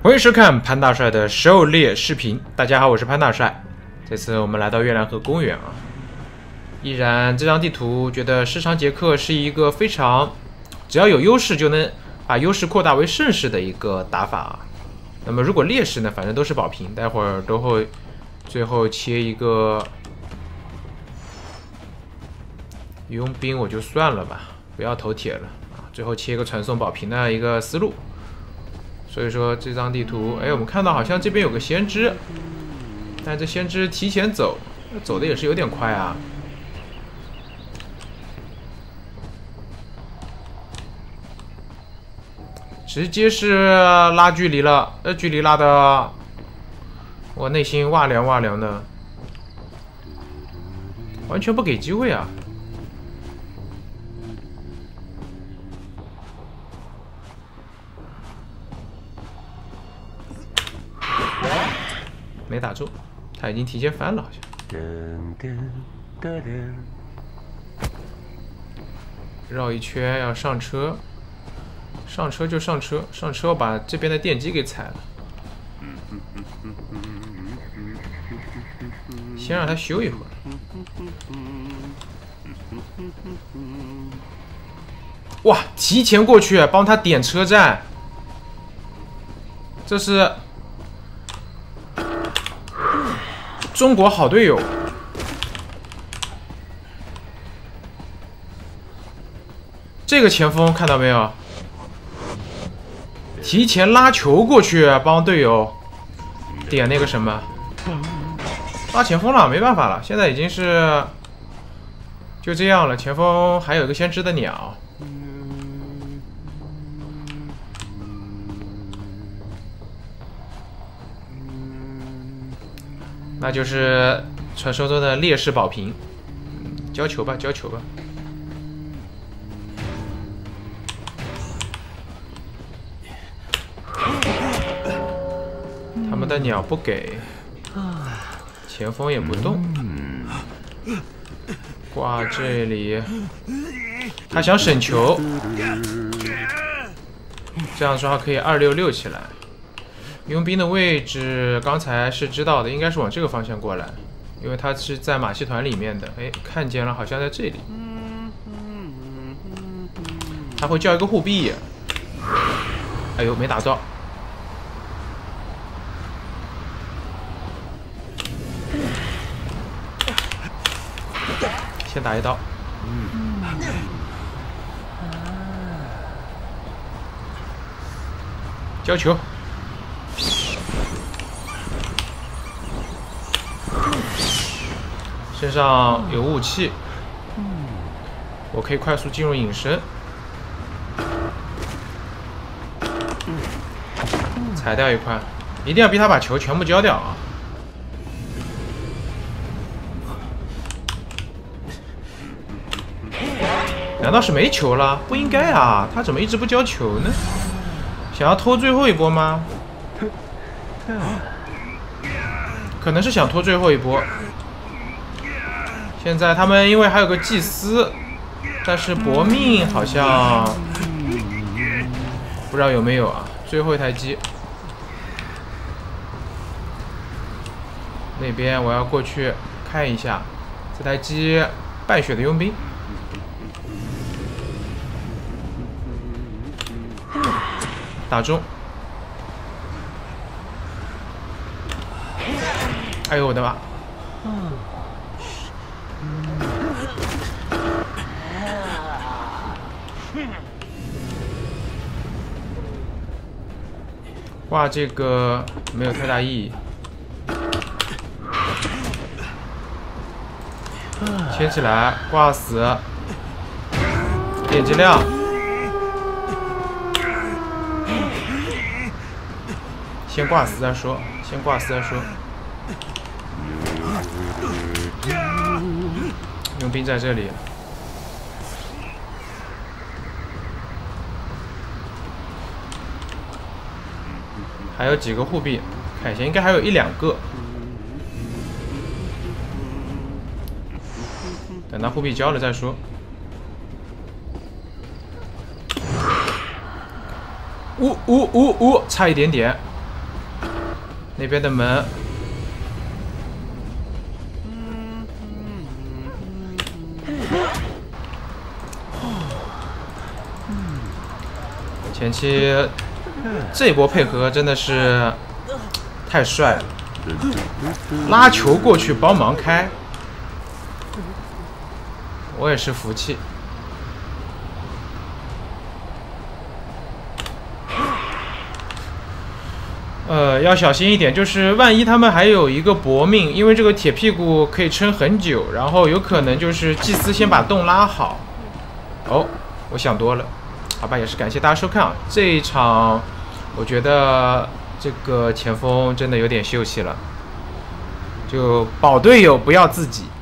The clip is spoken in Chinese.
欢迎收看潘大帅的狩猎视频。大家好，我是潘大帅。这次我们来到月亮河公园啊，依然这张地图觉得市场杰克是一个非常只要有优势就能把优势扩大为胜势的一个打法啊。那么如果劣势呢，反正都是保平，待会儿都会最后切一个佣兵，我就算了吧，不要头铁了啊。最后切一个传送保平的一个思路。所以说这张地图，哎，我们看到好像这边有个先知，但这先知提前走，走的也是有点快啊。直接是拉距离了，距离拉的，我内心哇凉哇凉的，完全不给机会啊。没打中，他已经提前翻了，好像。绕一圈要上车，上车就上车，上车我把这边的电机给踩了。先让他修一会儿。哇，提前过去帮他点车站，这是。中国好队友，这个前锋看到没有？提前拉球过去帮队友点那个什么，拉前锋了，没办法了，现在已经是就这样了。前锋还有一个先知的鸟。那就是传说中的劣势保平，交球吧，交球吧。他们的鸟不给，前锋也不动，挂这里，他想省球，这样说可以266起来。佣兵的位置刚才是知道的，应该是往这个方向过来，因为他是在马戏团里面的。哎，看见了，好像在这里。他会叫一个护臂，哎呦，没打到。先打一刀。交球。身上有武器，我可以快速进入隐身，踩掉一块，一定要逼他把球全部交掉啊！难道是没球了？不应该啊，他怎么一直不交球呢？想要拖最后一波吗？可能是想拖最后一波。现在他们因为还有个祭司，但是搏命好像不知道有没有啊。最后一台机，那边我要过去看一下这台机败血的佣兵，打中。哎呦我的妈！挂这个没有太大意义，牵起来，挂死，点击量，先挂死再说，先挂死再说。佣兵在这里。还有几个护臂，看一下，应该还有1、2个。等到护臂交了再说。差一点点。 那边的门。前期这一波配合真的是太帅了，拉球过去帮忙开，我也是服气。要小心一点，就是万一他们还有一个搏命，因为这个铁屁股可以撑很久，然后有可能就是祭司先把洞拉好。哦，我想多了。好吧，也是感谢大家收看啊！这一场，我觉得这个前锋真的有点秀气了，就保队友不要自己。